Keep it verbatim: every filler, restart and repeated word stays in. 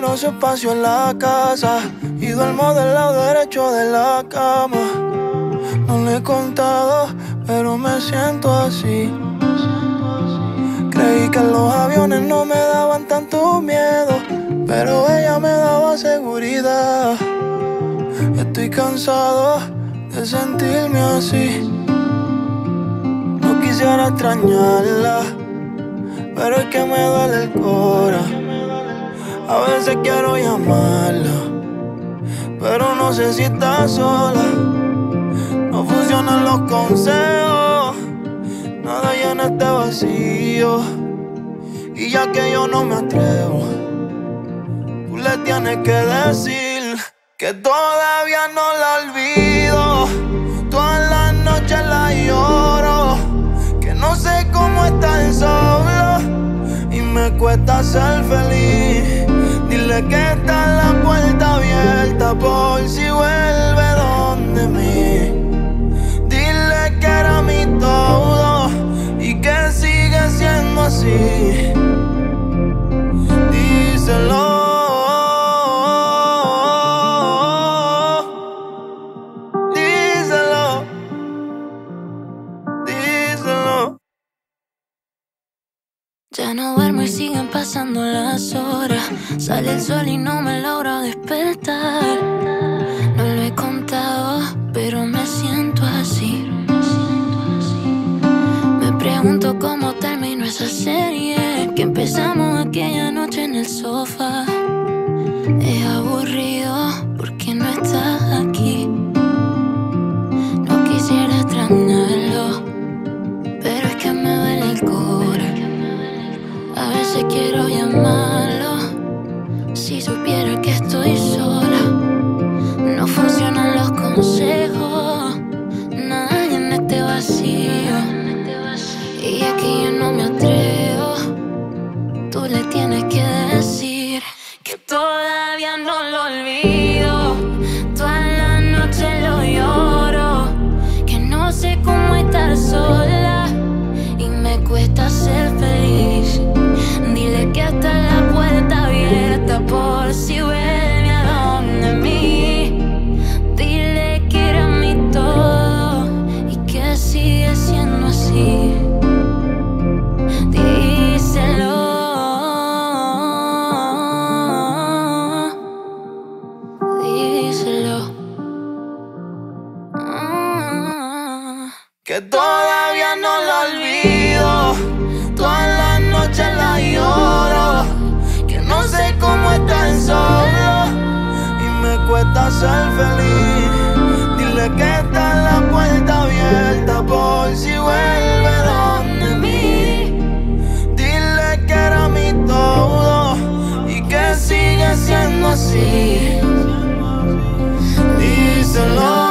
quiero su espacio en la casa y duermo del lado derecho de la cama. No le he contado, pero me siento así. Creí que los aviones no me daban tanto miedo, pero ella me daba seguridad. Estoy cansado de sentirme así. No quisiera extrañarla, pero es que me duele el cora. A veces quiero llamarla, pero no sé si está sola. No funcionan los consejos, nada llena este vacío. Y ya que yo no me atrevo, tú le tienes que decir que todavía no la olvido. Todas las noches la lloro, que no sé cómo estar solo y me cuesta ser feliz. Dile que está la puerta abierta por si vuelve donde mí. Dile que era mi todo y que sigue siendo así. Díselo. Díselo. Díselo. Ya no duermo y siguen pasando las horas. Sale el sol y no me logro despertar. No lo he contado, pero me siento así. Me pregunto cómo terminó esa serie que empezamos aquella noche en el sofá. Es aburrido porque no estás aquí. No quisiera extrañarlo, pero es que me duele el cora. A veces quiero llamarlo, si supiera que estoy sola. No funcionan los consejos, nada en este vacío. Y aquí yo no me atrevo, tú le tienes que decir que todavía no lo olvido. Toda la noche lo lloro, que no sé cómo estar sola y me cuesta ser feliz. Dile que está la puerta abierta por si vuelve a donde mí. Dile que era mi todo y que sigue siendo así. Díselo. Díselo. Ah. Que todavía no la olvido. Todas las noches la lloro, que no sé cómo estar solo y me cuesta ser feliz. Dile que está la puerta abierta por si vuelve donde mí. Dile que era mi todo y que sigue siendo así. Díselo.